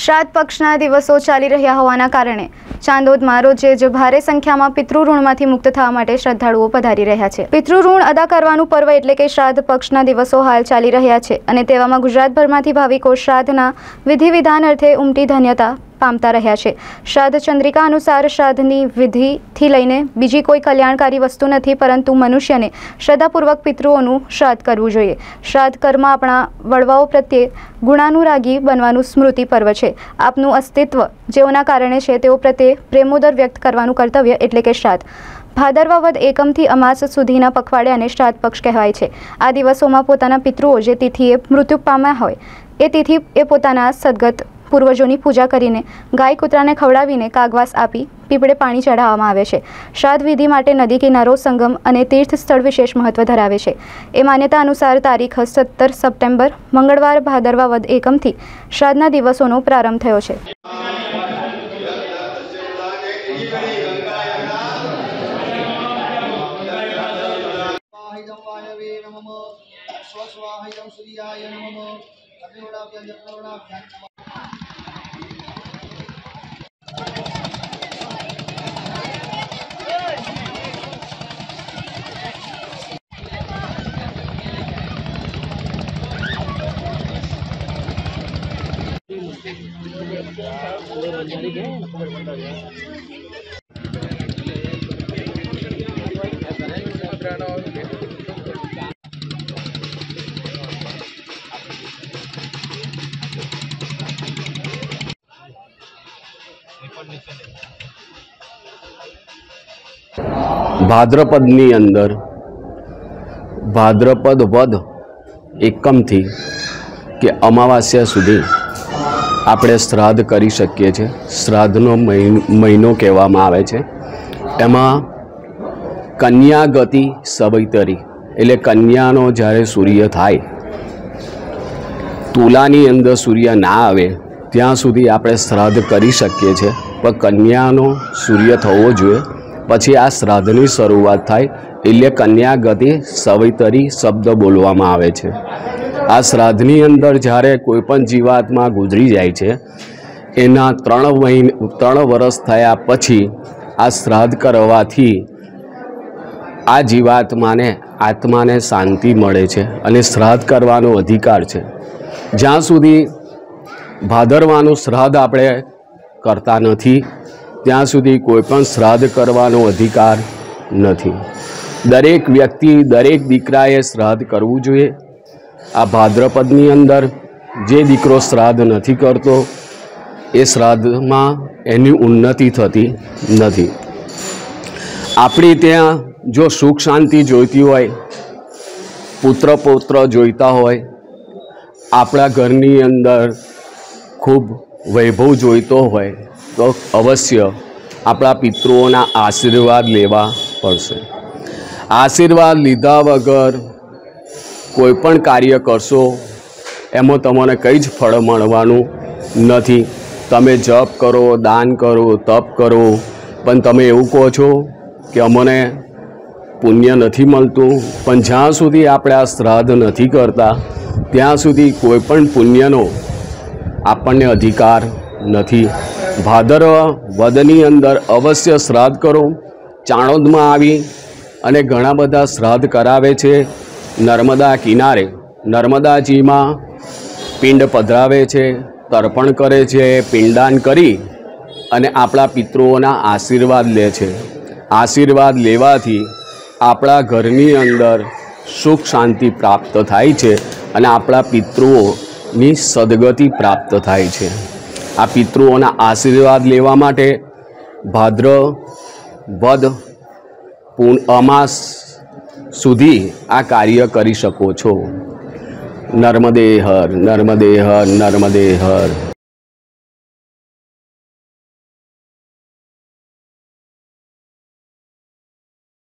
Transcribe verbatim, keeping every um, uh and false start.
શ્રાદ્ધ પક્ષના દિવસો ચાલી રહ્યા હોવાના કારણે ચાંદોદમાં રોજે જ ભારે સંખ્યામાં પિતૃઋણમાંથી મુક્ત થવા માટે શ્રદ્ધાળુઓ પધારી રહ્યા છે। પિતૃઋણ અદા કરવાનું પર્વ એટલે કે શ્રાદ્ધ પક્ષના દિવસો હાલ ચાલી રહ્યા છે અને તેવામાં ગુજરાતભરમાંથી ભાવિકો શ્રાદ્ધના વિધિ વિધાન અર્થે ઉમટી ધન્યતા પામતા રહ્યા છે। શ્રાદ્ધ ચંદ્રિકા અનુસાર શ્રાદ્ધની વિધિથી લઈને બીજી કોઈ કલ્યાણકારી વસ્તુ નથી, પરંતુ મનુષ્યને શ્રદ્ધાપૂર્વક પિતૃઓનું શ્રાદ્ધ કરવું જોઈએ। શ્રાદ્ધ કર્મ આપણા વડવાઓ પ્રત્યે ગુણાનુરાગી બનવાનું સ્મૃતિ પર્વ છે। આપનું અસ્તિત્વ જેઓના કારણે છે તેઓ પ્રત્યે પ્રેમોદર વ્યક્ત કરવાનું કર્તવ્ય એટલે કે શ્રાદ્ધ। ભાદરવા વદ એકમથી અમાસ સુધીના પખવાડિયાને શ્રાદ્ધ પક્ષ કહેવાય છે। આ દિવસોમાં પોતાના પિતૃઓ જે તિથિએ મૃત્યુ પામ્યા હોય એ તિથિ એ પોતાના સદગત પૂર્વજોની પૂજા કરીને ગાય કૂતરાને ખવડાવીને કાગવાસ આપી પીપળે પાણી ચઢાવવામાં આવે છે। શ્રાદ્ધ વિધિ માટે નદી કિનારો, સંગમ અને તીર્થ સ્થળ વિશેષ મહત્વ ધરાવે છે। એ માન્યતા અનુસાર તારીખ સત્તર સપ્ટેમ્બર મંગળવાર ભાદરવા વદ એકમથી શ્રાદ્ધના દિવસોનો પ્રારંભ થયો છે। ભાદ્રપદની અંદર ભાદ્રપદ વદ એકમથી કે અમાવાસ્યા સુધી આપણે શ્રાદ્ધ કરી શકીએ છીએ। શ્રાદ્ધનો મહિનો કહેવામાં આવે છે। એમાં કન્યા ગતિ સવૈતરી એટલે કન્યાનો જ્યારે સૂર્ય થાય, તુલાની અંદર સૂર્ય ના આવે ત્યાં સુધી આપણે શ્રાદ્ધ કરી શકીએ છીએ, પણ કન્યાનો સૂર્ય થવો જોઈએ પછી આ શ્રાદ્ધની શરૂઆત થાય એટલે કન્યા ગતિ સવૈતરી શબ્દ બોલવામાં આવે છે। આ શ્રાદ્ધની અંદર જ્યારે કોઈ પણ જીવાત્મા ગુજરી જાય છે એના ત્રણ મહિને ત્રણ વર્ષ થયા પછી આ શ્રાદ્ધ કરવાથી આ જીવાત્માને આત્માને શાંતિ મળે છે અને શ્રાદ્ધ કરવાનો અધિકાર છે। જ્યાં સુધી ભાદરવાનું શ્રાદ્ધ આપણે કરતા નથી ત્યાં સુધી કોઈ પણ શ્રાદ્ધ કરવાનો અધિકાર નથી। દરેક વ્યક્તિ, દરેક દીકરાએ શ્રાદ્ધ કરવું જોઈએ। આ ભાદ્રપદની અંદર જે દીકરો શ્રાદ્ધ નથી કરતો એ શ્રાદ્ધમાં એની ઉન્નતિ થતી નથી। આપણી ત્યાં જો સુખ શાંતિ જોઈતી હોય, પુત્ર પૌત્ર જોઈતા હોય, આપણા ઘરની અંદર ખૂબ વૈભવ જોઈતો હોય તો અવશ્ય આપણા પિતૃઓના આશીર્વાદ લેવા પડશે। આશીર્વાદ લીધા વગર કોઈ પણ કાર્ય કરશો એમાં તમને કંઈ જ ફળ મળવાનું નથી। તમે જપ કરો, દાન કરો, તપ કરો, પણ તમે એવું કહો છો કે અમને પુણ્ય નથી મળતું, પણ જ્યાં સુધી આપણે આ શ્રાદ્ધ નથી કરતા ત્યાં સુધી કોઈ પણ પુણ્યનો આપણને અધિકાર નથી। ભાદરવા વદની અંદર અવશ્ય શ્રાદ્ધ કરો। ચાણોદમાં આવી અને ઘણા બધા શ્રાદ્ધ કરાવે છે। નર્મદા કિનારે નર્મદાજીમાં પિંડ પધરાવે છે, તર્પણ કરે છે, પિંડદાન કરી અને આપણા પિતૃઓના આશીર્વાદ લે છે। આશીર્વાદ લેવાથી આપણા ઘરની અંદર સુખ શાંતિ પ્રાપ્ત થાય છે અને આપણા પિતૃઓની સદગતિ પ્રાપ્ત થાય છે। આ પિતૃઓના આશીર્વાદ લેવા માટે ભાદ્ર વદ પૂર્ણ અમાસ સુધી આ કાર્ય કરી શકો છો। નર્મદે હર, નર્મદે હર, નર્મદે હર।